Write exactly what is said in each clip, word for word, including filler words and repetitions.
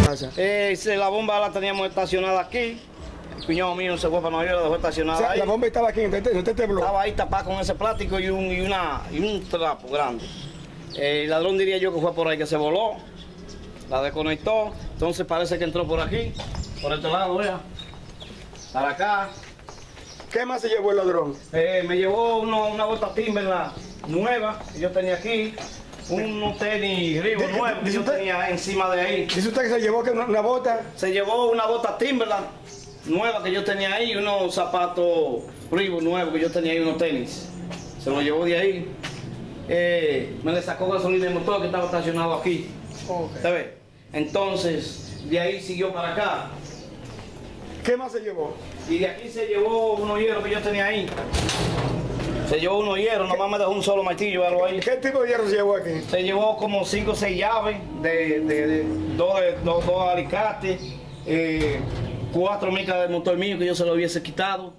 casa? Eh, la bomba la teníamos estacionada aquí. El cuñado mío se fue para Nueva York, la dejó estacionada O sea, ahí. la bomba estaba aquí, entonces usted tembló. Estaba ahí tapada con ese plástico y un, y una, y un trapo grande. Eh, el ladrón diría yo que fue por ahí que se voló, la desconectó, entonces parece que entró por aquí, por este lado, vea, para acá. ¿Qué más se llevó el ladrón? Eh, me llevó uno, una bota Timberland nueva que yo tenía aquí, unos tenis Reebok nuevos que yo tenía encima de ahí. Dice usted que se llevó que una, una bota. Se llevó una bota Timberland nueva que yo tenía ahí, unos zapatos Reebok nuevos que yo tenía ahí, unos tenis. Se lo llevó de ahí. Eh, me le sacó gasolina del motor que estaba estacionado aquí. Okay. ¿Sabes? Entonces, de ahí siguió para acá. ¿Qué más se llevó? Y de aquí se llevó unos hierros que yo tenía ahí. Se llevó unos hierros, nomás me dejó un solo martillo algo ahí. ¿Qué tipo de hierro se llevó aquí? Se llevó como cinco o seis llaves, de, de, de, dos, de dos, dos alicates, eh, cuatro micas del motor mío que yo se lo hubiese quitado.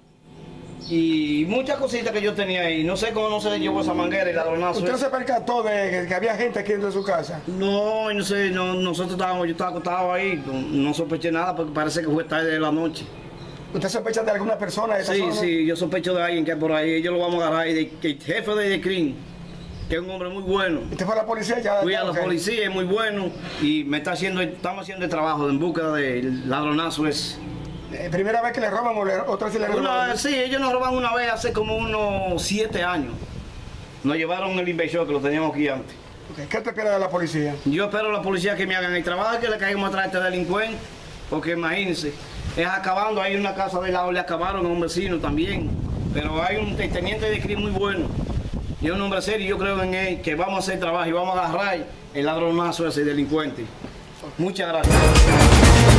Y muchas cositas que yo tenía ahí. No sé cómo no se le llevó esa manguera y ladronazo. ¿Usted no se percató de que, que había gente aquí dentro de su casa? No, no sé, no, nosotros estábamos, yo estaba acostado ahí, no, no sospeché nada porque parece que fue tarde de la noche. ¿Usted sospecha de alguna persona de esa Sí, zona? sí, yo sospecho de alguien que es por ahí, ellos lo vamos a agarrar, y de, que el jefe de The Cream, que es un hombre muy bueno. ¿Usted fue a la policía ya? Fui a la Okay. policía, es muy bueno, y me está haciendo, estamos haciendo el trabajo en búsqueda del ladronazo ese. Eh, ¿Primera vez que le roban o le, otra vez le roban? Una, sí, ellos nos roban una vez hace como unos siete años. Nos llevaron el inversor que lo teníamos aquí antes. Okay. ¿Qué te espera de la policía? Yo espero a la policía que me hagan el trabajo, que le caigamos atrás a este delincuente, porque imagínense, es acabando, hay una casa de lado, le acabaron a un vecino también, pero hay un teniente de crimen muy bueno, y es un hombre serio, yo creo en él, que vamos a hacer trabajo y vamos a agarrar el ladronazo a ese delincuente. Muchas gracias.